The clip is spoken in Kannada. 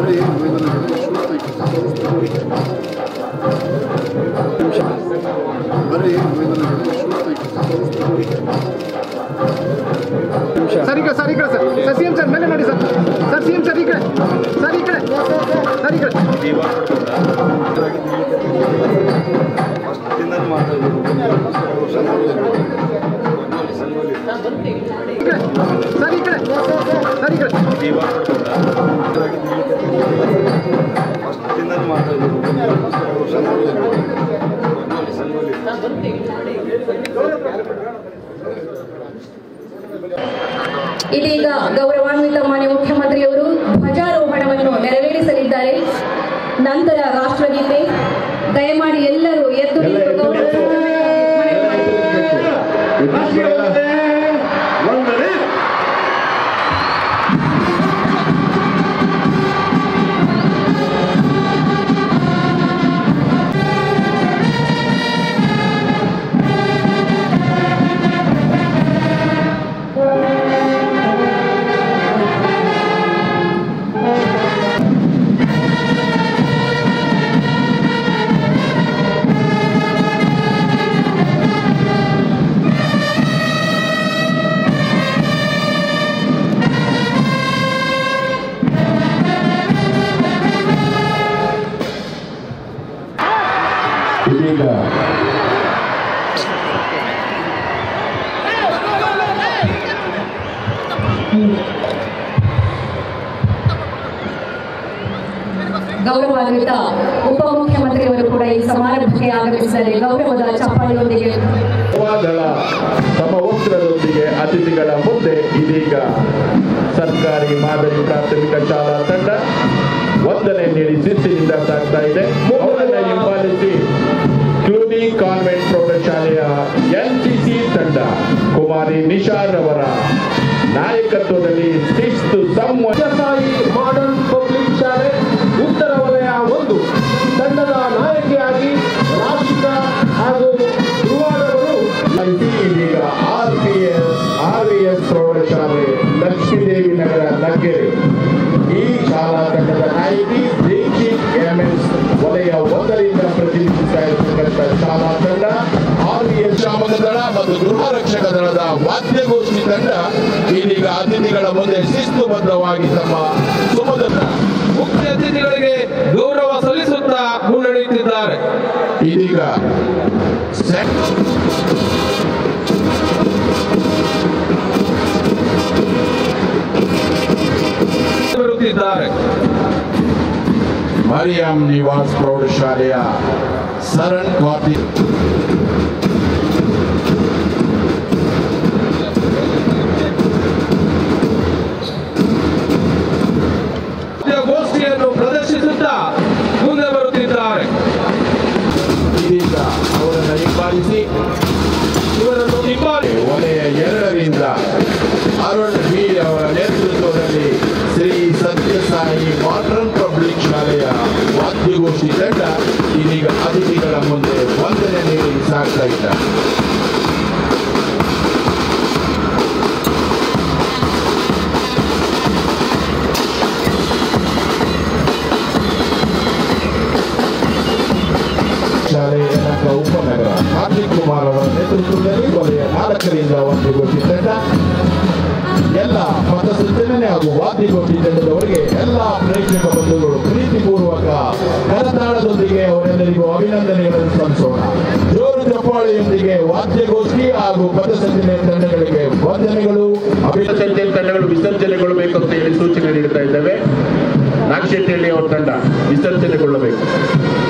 ಸರ್ ಈಗ ಸರ್ ಈ ಕಡೆ ಸರ್ ಸಿ ಎಂ ಸರ್ ಮೇಲೆ ನೋಡಿ sir sir C M sir ಈ ಕಡೆ ಸರ್ ಈ ಕಡೆ ಸರ್ ಈ ಕಡೆ ಸರ್ ಈ ಕಡೆ ಸರ್ ಈ ಕಡೆ ಇದೀಗ ಗೌರವಾನ್ವಿತ ಮಾನ್ಯ ಮುಖ್ಯಮಂತ್ರಿಯವರು ಧ್ವಜಾರೋಹಣವನ್ನು ನೆರವೇರಿಸಲಿದ್ದಾರೆ. ನಂತರ ರಾಷ್ಟ್ರಗೀತೆ. ದಯಮಾಡಿ ಎಲ್ಲರೂ ಎದ್ದು ಗೌರವಾನ್ವಿತ ಉಪಮುಖ್ಯಮಂತ್ರಿಯವರು ಕೂಡ ಈ ಸಮಾರಂಭಕ್ಕೆ ಆಗಮಿಸಿದ್ದಾರೆ. ಗೌರವದ ಚಪ್ಪಾಳೆಯೊಂದಿಗೆ ಸಮವಸ್ತ್ರದೊಂದಿಗೆ ಅತಿಥಿಗಳ ಮುಂದೆ ಇದೀಗ ಸರ್ಕಾರಿ ಮಾದರಿ ಪ್ರಾಥಮಿಕ ಶಾಲಾ ತಂಡ ವಂದನೆ ನೀಡಿ ಶಿಸ್ತಿನಿಂದ ಸಾಗ್ತಾ ಇದೆ. ಅವರನ್ನು ಹಿಂಬಾಲಿಸಿ ಕ್ಲೂನಿ ಕಾನ್ವೆಂಟ್ ಪ್ರೌಢಶಾಲೆಯ ಎನ್ಸಿಸಿ ತಂಡ ಕುಮಾರಿ ನಿಶಾರ್ ಅವರ ನಾಯಕತ್ವದಲ್ಲಿ ಶಿಸ್ತು ಸಂವಹಿ ಮಾಡರ್ನ್ ಪಬ್ಲಿಕ್ ಶಾಲೆ ಉತ್ತರ ವಲಯ 1 ತಂಡದ ನಾಯಕಿಯಾಗಿ ರಾಷ್ಟ್ರ ಹಾಗೂ ಧ್ರುವಗಳು ಇದೀಗ ಆರ್ವಿಎಸ್ ಪ್ರೌಢಶಾಲೆ ಲಕ್ಷ್ಮೀದೇವಿ ನಗರ ನಗ್ಗೆರೆ ಈ ಶಾಲಾ ತಂಡದ ನಾಯಕಿ ದೀಕ್ಷಿತ್ ಎಂಎಸ್ ವಲಯ 1ರಿಂದ ಪ್ರತಿನಿಧಿಸ್ತಾ ಇರತಕ್ಕಂಥ ಶಾಲಾ ತಂಡ ಆರ್ವಿಎಸ್ ಶಾಮಕ ದಳ ಮತ್ತು ಗೃಹ ರಕ್ಷಕ ದಳದ ವಾದ್ಯಗೋಷ್ಠಿ ತಂಡ ಇದೀಗ ಅತಿಥಿಗಳ ಮುಂದೆ ಶಿಸ್ತುಬದ್ಧವಾಗಿ ತಮ್ಮ ಸುಮಧುರ ಮುಖ್ಯ ಅತಿಥಿಗಳಿಗೆ ಗೌರವ ಸಲ್ಲಿಸುತ್ತಾ ಮುನ್ನಡೆಯುತ್ತಿದ್ದಾರೆ. ಇದೀಗ ಬರುತ್ತಿದ್ದಾರೆ. ಮರಿಯಂ ನಿವಾಸ್ ಪ್ರೌಢಶಾಲೆಯ ಸರಣ್ ಕಾತಿ ಗೋಷ್ಠಿಯನ್ನು ಪ್ರದರ್ಶಿಸುತ್ತಾ ಮುಂದೆ ಬರುತ್ತಿದ್ದಾರೆ. ಇದೀಗ ಅವರನ್ನು ಹಿಂಬಾಲಿಸಿ ಇವರನ್ನು ವಲಯ 2ರಿಂದ ಅರುಣ್ ಬಿ ಅವರ ನೇತೃತ್ವದಲ್ಲಿ ಶ್ರೀ ಸತ್ಯಸಾಯಿ ಮಾಡರ್ನ್ ಪಬ್ಲಿಕ್ ಶಾಲೆಯ ವಾದ್ಯಗೋಷ್ಠಿ ತಂಡ ಇದೀಗ ಅತಿಥಿಗಳ ಮುಂದೆ ವಂದನೆ ನೀಡಿ ಸಾಗ್ತಾ ಇದ್ದಾರೆ. ಶಾಲೆ ಯಲಹಂಕ ಉಪನಗರ ಕಾರ್ತಿಕ್ ಕುಮಾರ್ ಅವರ ನೇತೃತ್ವದಲ್ಲಿ ವಲಯ 4ರಿಂದ ವಾದ್ಯಗೋಷ್ಠಿ ತಂಡ ಎಲ್ಲ ಪಥಸಂಚಲನೆ ಹಾಗೂ ವಾದ್ಯಗೋಷ್ಠಿ ತಂಡದವರಿಗೆ ಎಲ್ಲ ಪ್ರೇಕ್ಷಕ ಬಂಧುಗಳು ಪ್ರೀತಿಪೂರ್ವಕ ಕರತಾಳದೊಂದಿಗೆ ಅವರೆಲ್ಲರಿಗೂ ಅಭಿನಂದನೆಗಳನ್ನು ಸಲ್ಲಿಸೋಣ. ಜೋರು ಚಪ್ಪಾಳೆಯೊಂದಿಗೆ ವಾದ್ಯಗೋಷ್ಠಿ ಹಾಗೂ ಪಥಸಂಚಲನೆ ತಂಡಗಳಿಗೆ ವಂದನೆಗಳು. ಅಭಿನಂದನೆ ತಂಡಗಳು ವಿಸರ್ಜನೆಗೊಳ್ಳಬೇಕು ಅಂತ ಹೇಳಿ ಸೂಚನೆ ನೀಡುತ್ತಾ ಇದ್ದೇವೆ. ನಾಗಶೆಟ್ಟಿಯಲ್ಲಿ ಅವರ ತಂಡ ವಿಸರ್ಜನೆಗೊಳ್ಳಬೇಕು.